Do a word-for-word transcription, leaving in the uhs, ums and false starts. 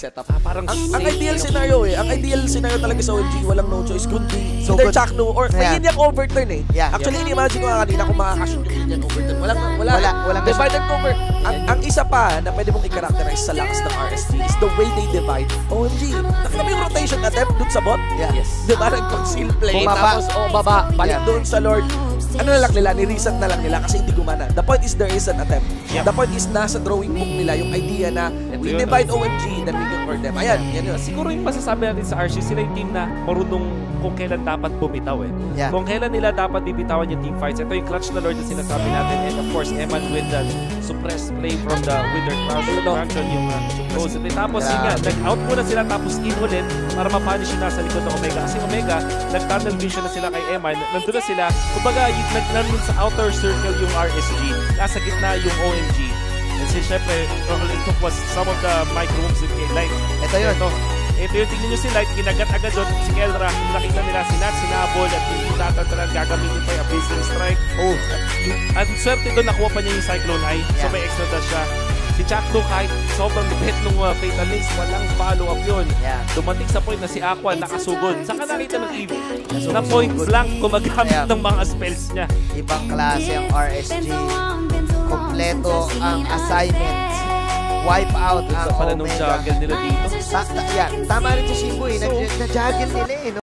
setup. Ah, parang ang, safe ang ideal yung- scenario eh. Ang ideal scenario talaga sa O M G, walang no choice kundi So either good. Chakno or may Yeah. hindi ang overturn eh. Yeah. Actually, ini-imagine ko nga kanina kung makakashoot yung Indian overturn. Walang, wala. Wala, walang divide and conquer. Ang, ang isa pa na pwede mong i-characterize sa lakas ng R S G is the way they divide. O M G, nakita mo yung rotation attempt dun sa bot? Yeah. Yes. Diba? Nag-conceal play. Bumaba. Tapos, oh, baba. Balik Yeah. doon sa Lord. Ano na lang nila, ni-reset na lang nila kasi hindi gumana. The point is there is an attempt. Yep. The point is nasa drawing book nila yung idea na we yun, divide O M G, then we can for them. Ayan, yan yun. Siguro yung masasabi natin sa R C, sila yung team na marunong kung kailan dapat bumitaw eh. Yeah. Kung kailan nila dapat bibitawan yung team fights. Ito yung clutch na Lord na sinasabi natin. And of course, Eman with the suppressed play from the Wither Traction yung uh, Rose. Tapos yun nga, nag-out muna sila tapos in ulit para mapunish yung nasa likod ng Omega. Kasi Omega, nag-tunnel vision na sila kay Eman. Nandun na sila. Kumbaga, yung nag-nandun sa outer circle yung R S G. Nasa gitna yung O M G. And si syempre, all it took was some of the micro moves in K-Line. Ito yun. Ito. Ito yung tingnan nyo si Light, kinagat agad doon si Kelra. Kung nakita nila si Nat, sinabol at hindi tatantanan, gagamitin pa yung Abyssal Strike. Oh. At swerte doon, nakuha pa niya yung Cyclone Eye. So Yeah. may extra dash siya. Si Chakno kahit sobrang lupit nung uh, Fatal Links, walang follow-up yun. Yeah. Dumating sa point na si Aqua nakasugod. Saan ka nakita ng Eve? Na point blank gumagamit Yeah. ng mga spells niya. Ibang klase ang R S G. Kompleto ang assignment. Wipe out ang Sa pala nung Omega. juggle nila dito. Ta ta yan. Tama rin si Shibu eh. So- Nag- Nag-juggle nila eh. No?